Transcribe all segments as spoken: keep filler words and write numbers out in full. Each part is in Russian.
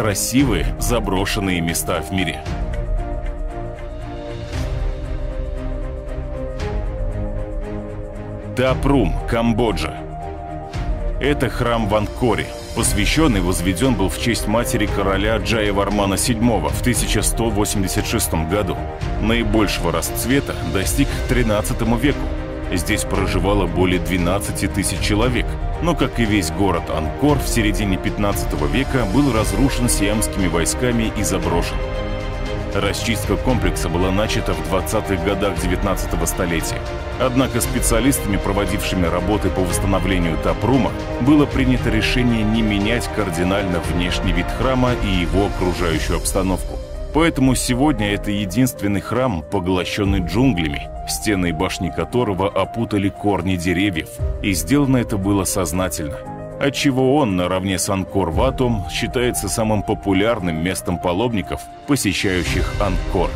красивые заброшенные места в мире. Тапрум, Камбоджа. Это храм в Ангкоре. Посвящен и возведен был в честь матери короля Джаявармана седьмого в тысяча сто восемьдесят шестом году. Наибольшего расцвета достиг к тринадцатому веку. Здесь проживало более двенадцати тысяч человек, но, как и весь город Ангкор, в середине пятнадцатого века был разрушен сиамскими войсками и заброшен. Расчистка комплекса была начата в двадцатых годах девятнадцатого столетия. Однако специалистами, проводившими работы по восстановлению Тапрума, было принято решение не менять кардинально внешний вид храма и его окружающую обстановку. Поэтому сегодня это единственный храм, поглощенный джунглями, стены и башни которого опутали корни деревьев, и сделано это было сознательно. Отчего он, наравне с Ангкор-Ватом, считается самым популярным местом паломников, посещающих Ангкор.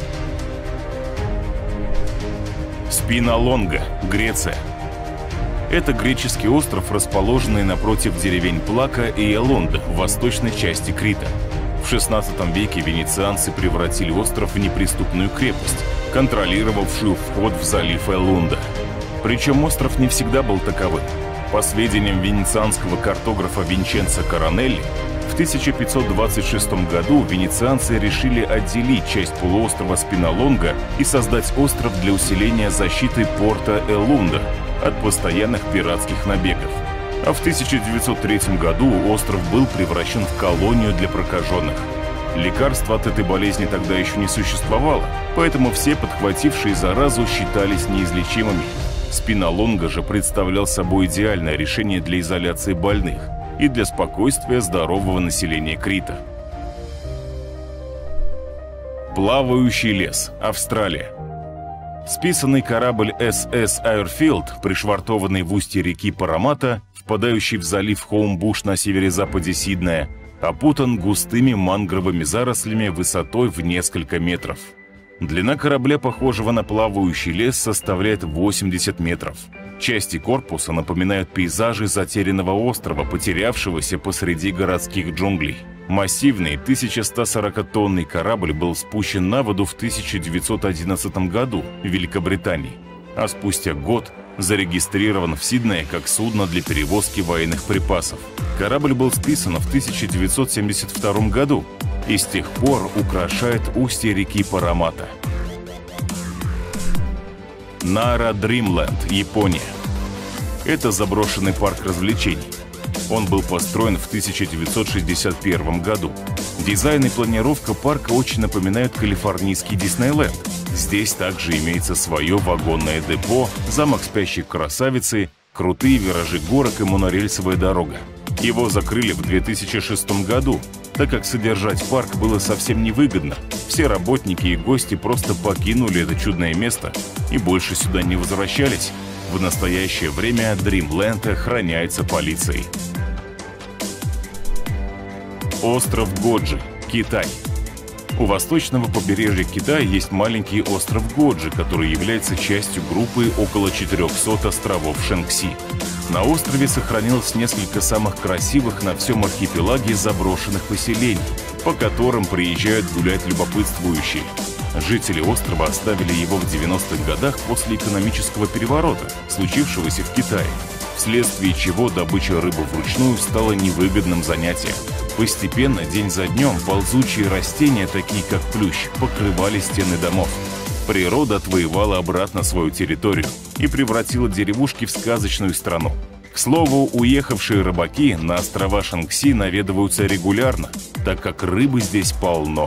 Спиналонга, Греция. Это греческий остров, расположенный напротив деревень Плака и Элонда в восточной части Крита. В шестнадцатом веке венецианцы превратили остров в неприступную крепость, контролировавшую вход в залив Элунда. Причем остров не всегда был таковым. По сведениям венецианского картографа Винченцо Коронелли, в тысяча пятьсот двадцать шестом году венецианцы решили отделить часть полуострова Спиналонга и создать остров для усиления защиты порта Элунда от постоянных пиратских набегов. А в тысяча девятьсот третьем году остров был превращен в колонию для прокаженных. Лекарства от этой болезни тогда еще не существовало, поэтому все подхватившие заразу считались неизлечимыми. Спиналонга же представлял собой идеальное решение для изоляции больных и для спокойствия здорового населения Крита. Плавающий лес, Австралия. Списанный корабль эс эс Айрфилд, пришвартованный в устье реки Парамата, впадающий в залив Хоумбуш на северо-западе Сиднея, опутан густыми мангровыми зарослями высотой в несколько метров. Длина корабля, похожего на плавающий лес, составляет восемьдесят метров. Части корпуса напоминают пейзажи затерянного острова, потерявшегося посреди городских джунглей. Массивный тысяча сто сорокатонный корабль был спущен на воду в тысяча девятьсот одиннадцатом году в Великобритании, а спустя год зарегистрирован в Сиднее как судно для перевозки военных припасов. Корабль был списан в тысяча девятьсот семьдесят втором году и с тех пор украшает устье реки Парамата. Нара Дримленд, Япония. Это заброшенный парк развлечений. Он был построен в тысяча девятьсот шестьдесят первом году. Дизайн и планировка парка очень напоминают калифорнийский Диснейленд. Здесь также имеется свое вагонное депо, замок спящей красавицы, крутые виражи горок и монорельсовая дорога. Его закрыли в две тысячи шестом году, так как содержать парк было совсем невыгодно. Все работники и гости просто покинули это чудное место и больше сюда не возвращались. В настоящее время Дримленд охраняется полицией. Остров Годжи, Китай. У восточного побережья Китая есть маленький остров Годжи, который является частью группы около четырехсот островов Шэньси. На острове сохранилось несколько самых красивых на всем архипелаге заброшенных поселений, по которым приезжают гулять любопытствующие. Жители острова оставили его в девяностых годах после экономического переворота, случившегося в Китае, вследствие чего добыча рыбы вручную стала невыгодным занятием. Постепенно, день за днем, ползучие растения, такие как плющ, покрывали стены домов. Природа отвоевала обратно свою территорию и превратила деревушки в сказочную страну. К слову, уехавшие рыбаки на острова Шэньси наведываются регулярно, так как рыбы здесь полно.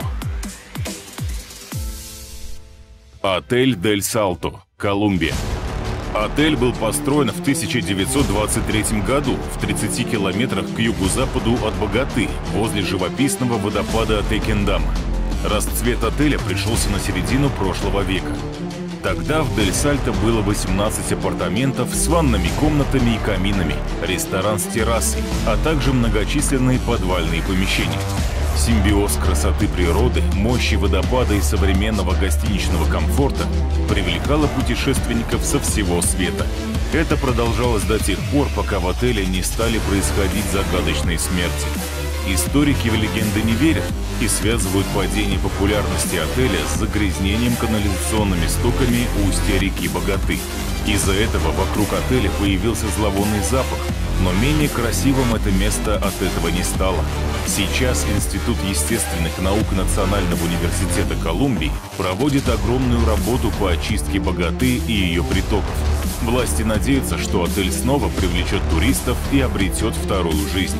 Отель Дель Салто, Колумбия. Отель был построен в тысяча девятьсот двадцать третьем году в тридцати километрах к юго-западу от Богаты, возле живописного водопада Текендама. Расцвет отеля пришелся на середину прошлого века. Тогда в Дель Сальто было восемнадцать апартаментов с ванными комнатами и каминами, ресторан с террасой, а также многочисленные подвальные помещения. Симбиоз красоты природы, мощи водопада и современного гостиничного комфорта привлекало путешественников со всего света. Это продолжалось до тех пор, пока в отеле не стали происходить загадочные смерти. Историки в легенды не верят и связывают падение популярности отеля с загрязнением канализационными стоками устья реки Богаты. Из-за этого вокруг отеля появился зловонный запах, но менее красивым это место от этого не стало. Сейчас Институт естественных наук Национального университета Колумбии проводит огромную работу по очистке Богаты и ее притоков. Власти надеются, что отель снова привлечет туристов и обретет вторую жизнь.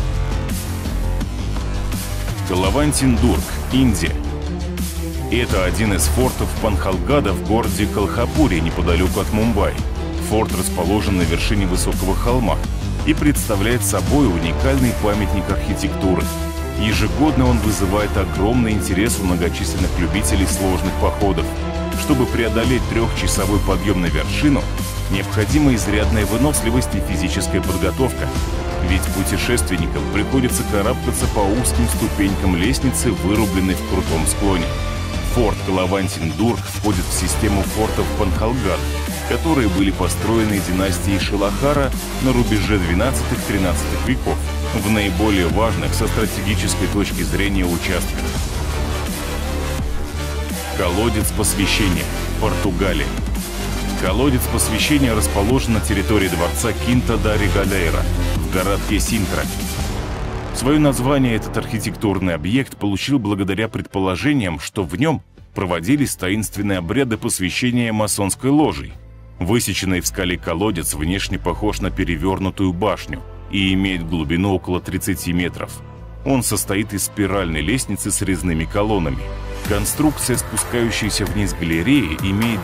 Калавантин-Дург, Индия. Это один из фортов Панхалгада в городе Колхапуре, неподалеку от Мумбаи. Форт расположен на вершине высокого холма и представляет собой уникальный памятник архитектуры. Ежегодно он вызывает огромный интерес у многочисленных любителей сложных походов. Чтобы преодолеть трехчасовой подъем на вершину, необходима изрядная выносливость и физическая подготовка. Ведь путешественникам приходится карабкаться по узким ступенькам лестницы, вырубленной в крутом склоне. Форт Калавантин-Дург входит в систему фортов Панхалгад, которые были построены династией Шилахара на рубеже двенадцатого-тринадцатого веков в наиболее важных со стратегической точки зрения участках. Колодец посвящения, Португалия. Колодец посвящения расположен на территории дворца Кинта-да-Ригадейра в городке Синтра. Свое название этот архитектурный объект получил благодаря предположениям, что в нем проводились таинственные обряды посвящения масонской ложей. Высеченный в скале колодец внешне похож на перевернутую башню и имеет глубину около тридцати метров. Он состоит из спиральной лестницы с резными колоннами. Конструкция, спускающаяся вниз галереи, имеет